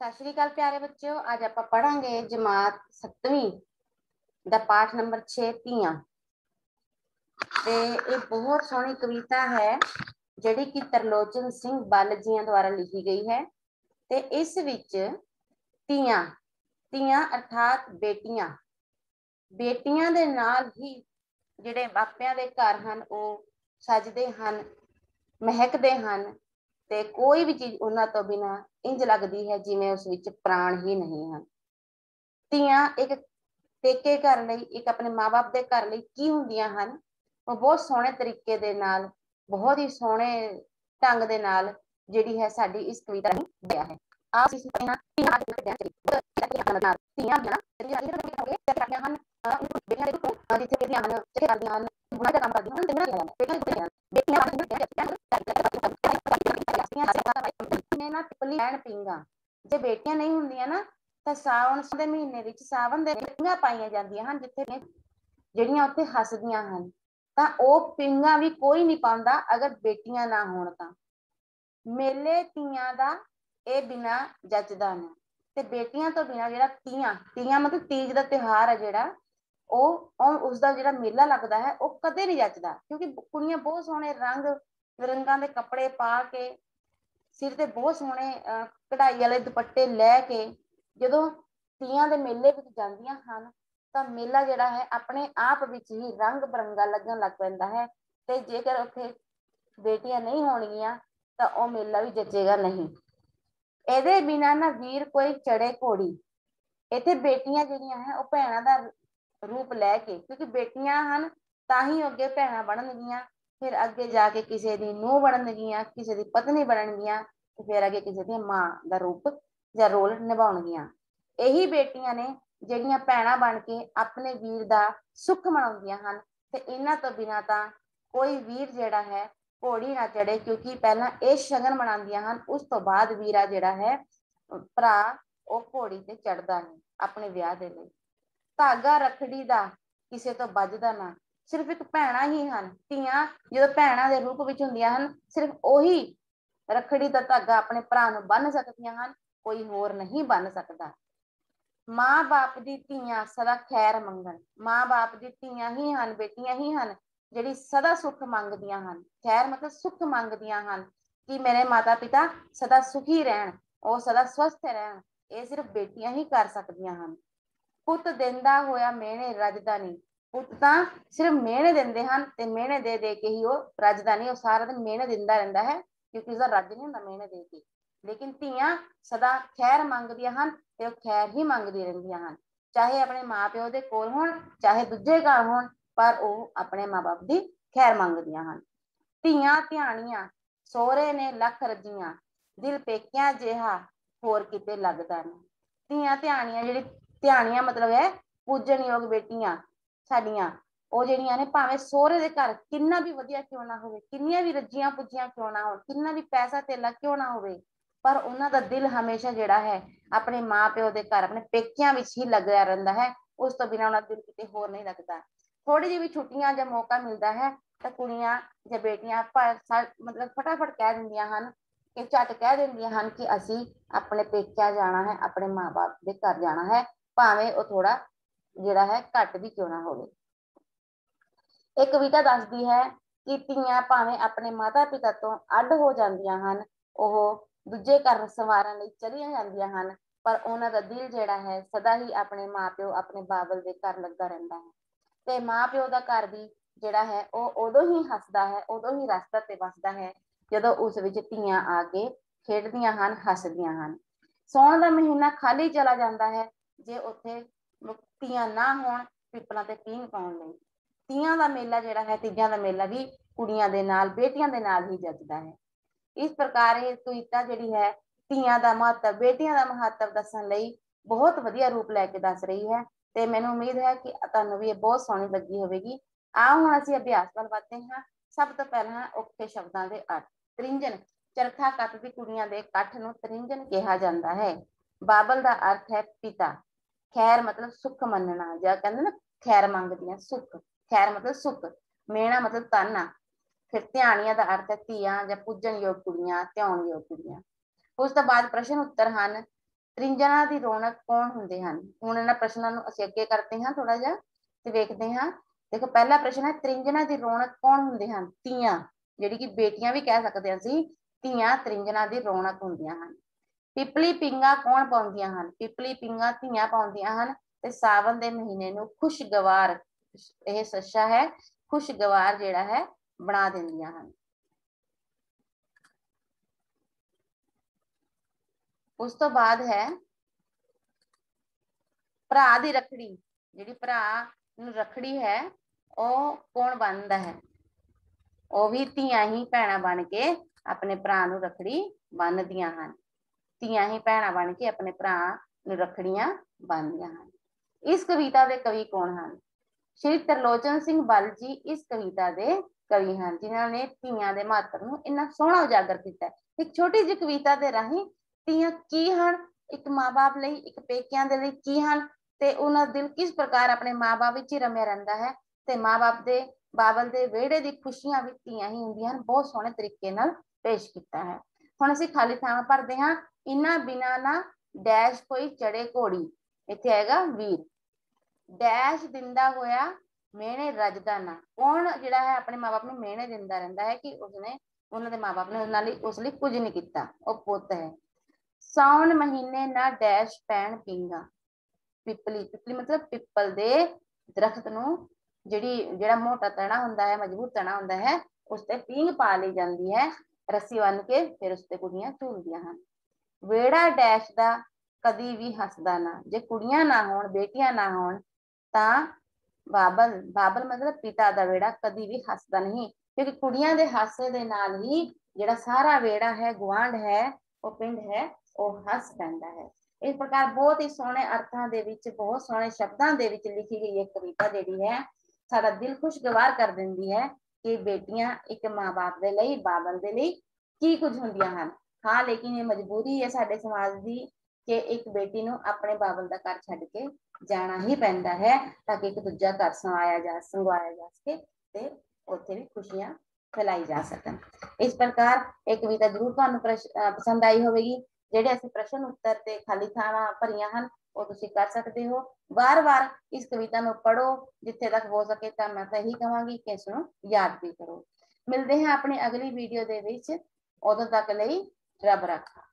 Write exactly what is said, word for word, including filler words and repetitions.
सत श्री अकाल प्यारे बच्चों, आज आप पढ़ांगे जमात सत्तवीं दा पाठ नंबर छे तियां। ते ये बहुत सोहनी कविता है जिहड़ी कि तरलोचन सिंह बल जियां द्वारा लिखी गई है। ते इस विच तियां तियां अर्थात बेटियां बेटियां दे नाल ही जिहड़े मापियां दे घर हन वो सजदे हन, महकदे हन ते कोई भी चीज उन्हां तो बिना इंज लगदी है जिवें उस विच प्राण ही नहीं हन। ਧੀਆਂ एक पेके घर लई, एक अपने माँ बाप के घर लई की हुंदियां हन, वो बहुत सोहने तरीके दे नाल, बहुत ही सोहने ढंग दे नाल जिहड़ी है साडी इस कविता ने दिया है। आप इस धीयां धीयां धीयां हन बेटियां दे रूप जिथे बेटियां हन चके करदियां हन, बुनाई दा काम करदियां हन, बेटियां बेटियां ना टिपली लैण पींगा जे बेटियां नहीं हुंदियां ना ਤਾਂ ਸਾਵਣ ਦੇ ਮਹੀਨੇ ਵਿੱਚ ਸਾਵਣ ਦੇ ਪਿੰਗਾਂ ਪਾਈਆਂ ਜਾਂਦੀਆਂ ਹਨ, ਜਿੱਥੇ ਜਿਹੜੀਆਂ ਉੱਥੇ ਹੱਸਦੀਆਂ ਹਨ ਤਾਂ ਉਹ ਪਿੰਗਾਂ ਵੀ ਕੋਈ ਨਹੀਂ ਪਾਉਂਦਾ ਅਗਰ ਬੇਟੀਆਂ ਨਾ ਹੋਣ। ਤਾਂ ਮੇਲੇ ਤੀਆਂ ਦਾ ਇਹ ਬਿਨਾ ਜੱਚਦਾ ਨਹੀਂ, ਤੇ ਬੇਟੀਆਂ ਤੋਂ ਬਿਨਾ ਜਿਹੜਾ ਤੀਆਂ ਤੀਆਂ ਮਤਲਬ ਤੀਜ ਦਾ ਤਿਉਹਾਰ ਹੈ ਜਿਹੜਾ ਉਹ ਉਸ ਦਾ ਜਿਹੜਾ ਮੇਲਾ ਲੱਗਦਾ ਹੈ ਉਹ ਕਦੇ ਨਹੀਂ ਜੱਚਦਾ, ਕਿਉਂਕਿ ਕੁੜੀਆਂ ਬਹੁਤ ਸੋਹਣੇ ਰੰਗ ਬਿਰੰਗਾਂ ਦੇ ਕੱਪੜੇ ਪਾ ਕੇ ਸਿਰ ਤੇ ਬਹੁਤ ਸੋਹਣੇ ਕਢਾਈ ਵਾਲੇ ਦੁਪੱਟੇ ਲੈ ਕੇ ਜਦੋਂ ਤੀਆਂ ਦੇ ਮੇਲੇ ਵਿੱਚ ਜਾਂਦੀਆਂ ਹਨ ਤਾਂ ਮੇਲਾ ਜਿਹੜਾ ਹੈ ਆਪਣੇ ਆਪ ਵਿੱਚ ਹੀ ਰੰਗ ਬਰੰਗਾ ਲੱਗਣ ਲੱਗ ਪੈਂਦਾ ਹੈ। ਤੇ ਜੇਕਰ ਉੱਥੇ ਬੇਟੀਆਂ ਨਹੀਂ ਹੋਣਗੀਆਂ ਤਾਂ ਉਹ ਮੇਲਾ ਵੀ ਜੱਚੇਗਾ ਨਹੀਂ। ਇਹਦੇ ਬਿਨਾਂ ਨਾ ਵੀਰ ਕੋਈ ਚੜੇ ਘੋੜੀ। ਇੱਥੇ ਬੇਟੀਆਂ ਜਿਹੜੀਆਂ ਹੈ ਉਹ ਭੈਣਾਂ ਦਾ ਰੂਪ ਲੈ ਕੇ, ਕਿਉਂਕਿ ਬੇਟੀਆਂ ਹਨ ਤਾਂ ਹੀ ਅੱਗੇ ਭੈਣਾਂ ਬਣਨਗੀਆਂ, ਫਿਰ ਅੱਗੇ ਜਾ ਕੇ ਕਿਸੇ ਦੀ ਨੂੰਹ ਬਣਨਗੀਆਂ, ਕਿਸੇ ਦੀ ਪਤਨੀ ਬਣਨਗੀਆਂ, ਤੇ ਫਿਰ ਅੱਗੇ ਕਿਸੇ ਦੀ ਮਾਂ ਦਾ ਰੂਪ ਜਾਂ ਰੋਲ ਨਿਭਾਉਣਗੀਆਂ। ਇਹੀ ਬੇਟੀਆਂ ਨੇ ਜਿਹੜੀਆਂ ਭੈਣਾਂ ਬਣ ਕੇ ਆਪਣੇ ਵੀਰ ਦਾ ਸੁੱਖ ਮਨਾਉਂਦੀਆਂ ਹਨ। ਤੇ ਇਹਨਾਂ ਤੋਂ ਬਿਨਾਂ ਤਾਂ ਕੋਈ ਵੀਰ ਜਿਹੜਾ ਹੈ ਘੋੜੀ ਨਾ ਚੜੇ, ਕਿਉਂਕਿ ਪਹਿਲਾਂ ਇਹ ਸ਼ਗਨ ਮਨਾਉਂਦੀਆਂ ਹਨ, ਉਸ ਤੋਂ ਬਾਅਦ ਵੀਰਾ ਜਿਹੜਾ ਹੈ ਭਰਾ ਉਹ ਘੋੜੀ ਤੇ ਚੜਦਾ ਹੈ ਆਪਣੇ ਵਿਆਹ ਦੇ ਲਈ। ਧਾਗਾ ਰੱਖੜੀ ਦਾ ਕਿਸੇ ਤੋਂ ਵੱਜਦਾ ਨਾ, ਸਿਰਫ ਇੱਕ ਭੈਣਾਂ ਹੀ ਹਨ। ਧੀਆਂ ਜਦੋਂ ਭੈਣਾਂ ਦੇ ਰੂਪ ਵਿੱਚ ਹੁੰਦੀਆਂ ਹਨ, ਸਿਰਫ ਉਹੀ ਰੱਖੜੀ ਦਾ ਧਾਗਾ ਆਪਣੇ ਭਰਾ ਨੂੰ ਬੰਨ ਸਕਦੀਆਂ ਹਨ, ਕੋਈ ਹੋਰ ਨਹੀਂ ਬਣ ਸਕਦਾ। ਮਾਂ ਬਾਪ ਦੀ ਧੀਆਂ ਸਦਾ ਖੈਰ ਮੰਗਣ। ਮਾਂ ਬਾਪ ਦੀ ਧੀਆਂ ਹੀ ਹਨ, ਬੇਟੀਆਂ ਹੀ ਹਨ ਜਿਹੜੀ ਸਦਾ ਸੁੱਖ ਮੰਗਦੀਆਂ ਹਨ। ਖੈਰ ਮਤਲਬ ਸੁੱਖ ਮੰਗਦੀਆਂ ਹਨ ਕਿ ਮੇਰੇ ਮਾਤਾ ਪਿਤਾ ਸਦਾ ਸੁਖੀ ਰਹਿਣ, ਉਹ ਸਦਾ ਸਵਸਥ ਰਹਿਣ, ਇਹ ਸਿਰਫ ਬੇਟੀਆਂ ਹੀ ਕਰ ਸਕਦੀਆਂ ਹਨ। ਪੁੱਤ ਦਿੰਦਾ ਹੋਇਆ ਮਿਹਣੇ ਰੱਜਦਾ ਨਹੀਂ। ਪੁੱਤ ਤਾਂ ਸਿਰਫ ਮਿਹਣੇ ਦਿੰਦੇ ਹਨ ਤੇ ਮਿਹਣੇ ਦੇ ਦੇ ਕੇ ਹੀ ਉਹ ਰੱਜਦਾ ਨਹੀਂ, ਉਹ ਸਾਰਾ ਦਿਨ ਮਿਹਣੇ ਦਿੰਦਾ ਰਹਿੰਦਾ ਹੈ ਕਿਉਂਕਿ ਉਸਦਾ ਰੱਜ ਨਹੀਂ ਹੁੰਦਾ ਮਿਹਣੇ ਦੇ ਕੇ। ਲੇਕਿਨ ਧੀਆਂ ਸਦਾ ਖੈਰ ਮੰਗਦੀਆਂ ਹਨ ਤੇ ਉਹ ਖੈਰ ਹੀ ਮੰਗਦੀ ਰਹਿੰਦੀਆਂ ਹਨ, ਚਾਹੇ ਆਪਣੇ ਮਾਂ ਪਿਓ ਦੇ ਕੋਲ ਹੋਣ ਚਾਹੇ ਦੂਜੇ ਘਰ ਹੋਣ, ਪਰ ਉਹ ਆਪਣੇ ਮਾਂ ਬਾਪ ਦੀ ਖੈਰ ਮੰਗਦੀਆਂ ਹਨ। ਧੀਆਂ ਧਿਆਣੀਆਂ ਸਹੁਰੇ ਨੇ ਲੱਖ ਰੱਜੀਆਂ, ਦਿਲ ਪੇਕਿਆਂ ਜਿਹਾ ਹੋਰ ਕਿਤੇ ਲੱਗਦਾ ਨਹੀਂ। ਧੀਆਂ ਧਿਆਣੀਆਂ ਜਿਹੜੀ ਧਿਆਣੀਆਂ ਮਤਲਬ ਹੈ ਪੂਜਣਯੋਗ ਬੇਟੀਆਂ ਸਾਡੀਆਂ, ਉਹ ਜਿਹੜੀਆਂ ਨੇ ਭਾਵੇਂ ਸਹੁਰੇ ਦੇ ਘਰ ਕਿੰਨਾ ਵੀ ਵਧੀਆ ਕਿਉਂ ਨਾ ਹੋਵੇ, ਕਿੰਨੀਆਂ ਵੀ ਰੱਜੀਆਂ ਪੁੱਜੀਆਂ ਕਿਉਂ ਨਾ ਹੋਣ, ਕਿੰਨਾ ਵੀ ਪੈਸਾ ਧੇਲਾ ਕਿਉਂ ਨਾ ਹੋਵੇ, ਪਰ ਉਹਨਾਂ ਦਾ ਦਿਲ ਹਮੇਸ਼ਾ ਜਿਹੜਾ ਹੈ ਆਪਣੇ ਮਾਂ ਪਿਓ ਦੇ ਘਰ ਆਪਣੇ ਪੇਕਿਆਂ ਵਿੱਚ ਹੀ ਲੱਗਿਆ ਰਹਿੰਦਾ ਹੈ, ਉਸ ਤੋਂ ਬਿਨਾਂ ਉਹਨਾਂ ਦਾ ਦਿਲ ਕਿਤੇ ਹੋਰ ਨਹੀਂ ਲੱਗਦਾ। ਥੋੜੀ ਜਿਹੀ ਵੀ ਛੁੱਟੀਆਂ ਜਾਂ ਮੌਕਾ ਮਿਲਦਾ ਹੈ ਤਾਂ ਕੁੜੀਆਂ ਜਾਂ ਬੇਟੀਆਂ ਮਤਲਬ ਫਟਾਫਟ ਕਹਿ ਦਿੰਦੀਆਂ ਹਨ ਕਿ ਝੱਟ ਕਹਿ ਦਿੰਦੀਆਂ ਹਨ ਕਿ ਅਸੀਂ ਆਪਣੇ ਪੇਕਿਆਂ ਜਾਣਾ ਹੈ, ਆਪਣੇ ਮਾਂ ਬਾਪ ਦੇ ਘਰ ਜਾਣਾ ਹੈ, ਭਾਵੇਂ ਉਹ ਥੋੜਾ ਜਿਹੜਾ ਹੈ ਘੱਟ ਵੀ ਕਿਉਂ ਨਾ ਹੋਵੇ। ਇਹ ਕਵਿਤਾ ਦੱਸਦੀ ਹੈ ਕਿ ਧੀਆਂ ਭਾਵੇਂ ਆਪਣੇ ਮਾਤਾ ਪਿਤਾ ਤੋਂ ਅੱਡ ਹੋ ਜਾਂਦੀਆਂ ਹਨ, ਉਹ ਦੂਜੇ ਘਰ ਸਵਾਰਨ ਲਈ ਚਲੀਆਂ ਜਾਂਦੀਆਂ ਹਨ, ਪਰ ਉਹਨਾਂ ਦਾ ਦਿਲ ਜਿਹੜਾ ਹੈ ਸਦਾ ਹੀ ਆਪਣੇ ਮਾਂ ਪਿਓ ਆਪਣੇ ਬਾਬਲ ਦੇ ਘਰ ਲੱਗਾ ਰਹਿੰਦਾ ਹੈ। ਤੇ ਮਾਂ ਪਿਓ ਦਾ ਘਰ ਵੀ ਜਿਹੜਾ ਹੈ ਉਹ ਉਦੋਂ ਹੀ ਹੱਸਦਾ ਹੈ, ਉਦੋਂ ਹੀ ਰਸਤਾ ਤੇ ਵਸਦਾ ਹੈ ਜਦੋਂ ਉਸ ਵਿੱਚ ਧੀਆਂ ਆ ਕੇ ਖੇਡਦੀਆਂ ਹਨ, ਹੱਸਦੀਆਂ ਹਨ। ਸੌਣ ਦਾ ਮਹੀਨਾ ਖਾਲੀ ਚਲਾ ਜਾਂਦਾ ਹੈ ਜੇ ਉੱਥੇ ਧੀਆਂ ਨਾ ਹੋਣ ਪਿੱਪਲਾਂ ਤੇ ਪੀਂਘ ਪਾਉਣ ਲਈ। ਤੀਆਂ ਦਾ ਮੇਲਾ ਜਿਹੜਾ ਹੈ, ਤੀਜਾਂ ਦਾ ਮੇਲਾ ਵੀ ਕੁੜੀਆਂ ਦੇ ਨਾਲ ਬੇਟੀਆਂ ਦੇ ਨਾਲ ਹੀ ਜੱਚਦਾ ਹੈ। ਇਸ ਪ੍ਰਕਾਰ ਇਹ ਕਵਿਤਾ ਜਿਹੜੀ ਹੈ ਧੀਆਂ ਦਾ ਮਹੱਤਵ, ਬੇਟੀਆਂ ਦਾ ਮਹੱਤਵ ਦੱਸਣ ਲਈ ਬਹੁਤ ਵਧੀਆ ਰੂਪ ਲੈ ਕੇ ਦੱਸ ਰਹੀ ਹੈ ਤੇ ਮੈਨੂੰ ਉਮੀਦ ਹੈ ਕਿ ਤੁਹਾਨੂੰ ਵੀ ਇਹ ਬਹੁਤ ਸੋਹਣੀ ਲੱਗੀ ਹੋਵੇਗੀ। ਆਓ ਹੁਣ ਅਸੀਂ ਅਭਿਆਸ ਵੱਲ ਵਧਦੇ ਹਾਂ। ਸਭ ਤੋਂ ਪਹਿਲਾਂ ਔਖੇ ਸ਼ਬਦਾਂ ਦੇ ਅਰਥ। ਤ੍ਰਿੰਜਣ ਚਰਖਾ ਕੱਤਦੀ ਕੁੜੀਆਂ ਦੇ ਇਕੱਠ ਨੂੰ ਤ੍ਰਿੰਜਣ ਕਿਹਾ ਜਾਂਦਾ ਹੈ। ਬਾਬਲ ਦਾ ਅਰਥ ਹੈ ਪਿਤਾ। ਖੈਰ ਮਤਲਬ ਸੁੱਖ ਮੰਨਣਾ, ਜਾਂ ਕਹਿੰਦੇ ਨਾ ਖੈਰ ਮੰਗਦੀਆਂ, ਸੁੱਖ, ਖੈਰ ਮਤਲਬ ਸੁੱਖ, ਮਿਹਣਾ ਮਤਲਬ ਤਾਨਾ। ਫਿਰ ਧਿਆਣੀਆਂ ਦਾ ਅਰਥ ਹੈ ਧੀਆਂ ਜਾਂ ਪੂਜਣਯੋਗ ਕੁੜੀਆਂ, ਧਿਆਉਣਯੋਗ ਕੁੜੀਆਂ। ਉਸ ਤੋਂ ਬਾਅਦ ਪ੍ਰਸ਼ਨ ਉੱਤਰ ਹਨ। ਤ੍ਰਿੰਜਣਾ ਦੀ ਰੌਣਕ ਕੌਣ ਹੁੰਦੇ ਹਨ। ਹੁਣ ਇਹਨਾਂ ਪ੍ਰਸ਼ਨਾਂ ਨੂੰ ਅਸੀਂ ਅੱਗੇ ਕਰਦੇ ਹਾਂ ਥੋੜਾ ਜਿਹਾ ਤੇ ਵੇਖਦੇ ਹਾਂ। ਦੇਖੋ ਪਹਿਲਾ ਪ੍ਰਸ਼ਨ ਹੈ, ਤ੍ਰਿੰਜਣਾ ਦੀ ਰੌਣਕ ਕੌਣ ਹੁੰਦੇ ਹਨ। ਧੀਆਂ, ਜਿਹੜੀ ਕਿ ਬੇਟੀਆਂ ਵੀ ਕਹਿ ਸਕਦੇ ਹਾਂ ਅਸੀਂ, ਧੀਆਂ ਤ੍ਰਿੰਜਣਾ ਦੀ ਰੌਣਕ ਹੁੰਦੀਆਂ ਹਨ। ਪਿਪਲੀ ਪਿੰਗਾ ਕੌਣ ਪਾਉਂਦੀਆਂ ਹਨ। ਪਿਪਲੀ ਪਿੰਗਾ ਧੀਆਂ ਪਾਉਂਦੀਆਂ ਹਨ ਤੇ ਸਾਵਨ ਦੇ ਮਹੀਨੇ ਨੂੰ ਖੁਸ਼ਗਵਾਰ, ਇਹ ਸੱਚਾ ਹੈ, ਖੁਸ਼ਗਵਾਰ ਜਿਹੜਾ ਹੈ ਬਣਾ ਦਿੰਦੀਆਂ ਹਨ। ਉਸ ਤੋਂ ਬਾਅਦ ਹੈ ਭਰਾ ਦੀ ਰੱਖੜੀ, ਜਿਹੜੀ ਭਰਾ ਨੂੰ ਰੱਖੜੀ ਹੈ ਉਹ ਕੌਣ ਬੰਨਦਾ ਹੈ। ਉਹ ਵੀ ਧੀਆਂ ਹੀ ਭੈਣਾਂ ਬਣ ਕੇ ਆਪਣੇ ਭਰਾ ਨੂੰ ਰੱਖੜੀ ਬੰਨਦੀਆਂ ਹਨ। ਧੀਆਂ ਹੀ ਭੈਣਾਂ ਬਣ ਕੇ ਆਪਣੇ ਭਰਾ ਨੂੰ ਰੱਖੜੀਆਂ ਬੰਨਦੀਆਂ ਹਨ। ਇਸ ਕਵਿਤਾ ਦੇ ਕਵੀ ਕੌਣ ਹਨ। ਸ਼੍ਰੀ ਤਰਲੋਚਨ ਸਿੰਘ ਬਲ ਜੀ ਇਸ ਕਵਿਤਾ ਦੇ ਕਵੀ ਹਨ, ਜਿਨ੍ਹਾਂ ਨੇ ਧੀਆਂ ਦੇ ਮਹੱਤਵ ਨੂੰ ਇੰਨਾ ਸੋਹਣਾ ਉਜਾਗਰ ਕੀਤਾ ਹੈ। ਇੱਕ ਛੋਟੀ ਜਿਹੀ ਕਵਿਤਾ ਦੇ ਰਾਹੀਂ ਧੀਆਂ ਕੀ ਹਨ, ਇੱਕ ਮਾਂ-ਬਾਪ ਲਈ, ਇੱਕ ਪੇਕਿਆਂ ਦੇ ਲਈ ਕੀ ਹਨ, ਤੇ ਉਹਨਾਂ ਦਾ ਦਿਲ ਕਿਸ ਪ੍ਰਕਾਰ ਆਪਣੇ ਮਾਂ-ਬਾਪ ਵਿੱਚ ਹੀ ਰਮਿਆ ਰਹਿੰਦਾ ਹੈ, ਤੇ ਮਾਂ-ਬਾਪ ਦੇ ਬਾਬਲ ਦੇ ਵਿਹੜੇ ਦੀ ਖੁਸ਼ੀਆਂ ਵੀ ਧੀਆਂ ਹੀ ਹੁੰਦੀਆਂ ਹਨ। ਬਹੁਤ ਸੋਹਣੇ ਤਰੀਕੇ ਨਾਲ ਪੇਸ਼ ਕੀਤਾ ਹੈ। ਹੁਣ ਅਸੀਂ ਖਾਲੀ ਥਾਵਾਂ ਭਰਦੇ ਹਾਂ। ਇਨਾਂ ਬਿਨਾਂ ਨਾ ਡੈਸ਼ ਕੋਈ ਚੜੇ ਘੋੜੀ, ਇੱਥੇ ਆਏਗਾ ਵੀਰ। ਡੈਸ਼ ਦਿੰਦਾ ਹੋਇਆ ਮਿਹਣੇ ਰੱਜਦਾ ਨਾ, ਕੌਣ ਜਿਹੜਾ ਹੈ ਆਪਣੇ ਮਾਂ-ਬਾਪ ਨੂੰ ਮਿਹਣੇ ਦਿੰਦਾ ਰਹਿੰਦਾ ਹੈ ਕਿ ਉਸਨੇ, ਉਹਨਾਂ ਦੇ ਮਾਂ-ਬਾਪ ਨੇ ਉਹਨਾਂ ਲਈ, ਉਸ ਲਈ ਕੁਝ ਨਹੀਂ ਕੀਤਾ, ਉਹ ਪੁੱਤ ਹੈ। ਸਾਉਣ ਮਹੀਨੇ ਨਾ ਡੈਸ਼ ਪੈਣ ਪੀਂਗਾ। ਪਿਪਲੀ, ਪਿਪਲੀ ਮਤਲਬ ਪਿੱਪਲ ਦੇ ਦਰਖਤ ਨੂੰ ਜਿਹੜੀ ਜਿਹੜਾ ਮੋਟਾ ਤਣਾ ਹੁੰਦਾ ਹੈ, ਮਜ਼ਬੂਤ ਤਣਾ ਹੁੰਦਾ ਹੈ, ਉਸ ਤੇ ਪੀਂਗ ਪਾ ਲਈ ਜਾਂਦੀ ਹੈ ਰੱਸੀ ਬੰਨ ਕੇ, ਫਿਰ ਉਸ ਤੇ ਕੁੜੀਆਂ ਝੂਲਦੀਆਂ ਹਨ। ਵੇੜਾ ਡੈਸ਼ ਦਾ ਕਦੀ ਵੀ ਹੱਸਦਾ ਨਾ, ਜੇ ਕੁੜੀਆਂ ਨਾ ਹੋਣ, ਬੇਟੀਆਂ ਨਾ ਹੋਣ ਤਾਂ ਬਾਬਲ, ਬਾਬਲ ਮਤਲਬ ਪਿਤਾ ਦਾ ਵੇੜਾ ਕਦੀ ਵੀ ਹੱਸਦਾ ਨਹੀਂ, ਕਿਉਂਕਿ ਕੁੜੀਆਂ ਦੇ ਹਾਸੇ ਦੇ ਨਾਲ ਹੀ ਜਿਹੜਾ ਸਾਰਾ ਵੇੜਾ ਹੈ, ਗੁਆਂਢ ਹੈ, ਉਹ ਪਿੰਡ ਹੈ, ਉਹ ਹੱਸ ਪੈਂਦਾ ਹੈ। ਇਸ ਪ੍ਰਕਾਰ ਬਹੁਤ ਹੀ ਸੋਹਣੇ ਅਰਥਾਂ ਦੇ ਵਿੱਚ, ਬਹੁਤ ਸੋਹਣੇ ਸ਼ਬਦਾਂ ਦੇ ਵਿੱਚ ਲਿਖੀ ਗਈ ਇਹ ਕਵਿਤਾ ਜਿਹੜੀ ਹੈ ਸਾਡਾ ਦਿਲ ਖੁਸ਼ਗਵਾਰ ਕਰ ਦਿੰਦੀ ਹੈ ਕਿ ਬੇਟੀਆਂ ਇੱਕ ਮਾਂ-ਬਾਪ ਦੇ ਲਈ, ਬਾਬਲ ਦੇ ਲਈ ਕੀ ਕੁਝ ਹੁੰਦੀਆਂ ਹਨ। ਹਾਂ, ਲੇਕਿਨ ਇਹ ਮਜਬੂਰੀ ਹੈ ਸਾਡੇ ਸਮਾਜ ਦੀ ਕਿ ਇੱਕ ਬੇਟੀ ਨੂੰ ਆਪਣੇ ਬਾਬਲ ਦਾ ਘਰ ਛੱਡ ਕੇ ਜਾਣਾ ਹੀ ਪੈਂਦਾ ਹੈ ਤਾਂ ਕਿ ਇੱਕ ਦੂਜਾ ਘਰ ਸੰਵਾਇਆ ਜਾ ਸੰਗਵਾਇਆ ਜਾ ਸਕੇ ਤੇ ਉੱਥੇ ਵੀ ਖੁਸ਼ੀਆਂ ਫੈਲਾਈ ਜਾ ਸਕਣ। ਇਸ ਪ੍ਰਕਾਰ ਇਹ ਕਵਿਤਾ ਜ਼ਰੂਰ ਤੁਹਾਨੂੰ ਪਸੰਦ ਆਈ ਹੋਵੇਗੀ। ਜਿਹੜੇ ਅਸੀਂ ਪ੍ਰਸ਼ਨ ਉੱਤਰ ਤੇ ਖਾਲੀ ਥਾਵਾਂ ਭਰੀਆਂ ਹਨ ਉਹ ਤੁਸੀਂ ਕਰ ਸਕਦੇ ਹੋ। ਵਾਰ-ਵਾਰ ਇਸ ਕਵਿਤਾ ਨੂੰ ਪੜ੍ਹੋ, ਜਿੱਥੇ ਤੱਕ ਹੋ ਸਕੇ ਤਾਂ ਮੈਂ ਤਾਂ ਇਹੀ ਕਹਾਂਗੀ ਕਿ ਇਸ ਨੂੰ ਯਾਦ ਵੀ ਕਰੋ। ਮਿਲਦੇ ਹਾਂ ਆਪਣੀ ਅਗਲੀ ਵੀਡੀਓ ਦੇ ਵਿੱਚ, ਉਦੋਂ ਤੱਕ ਲਈ ਰੱਬ ਰਾਖਾ।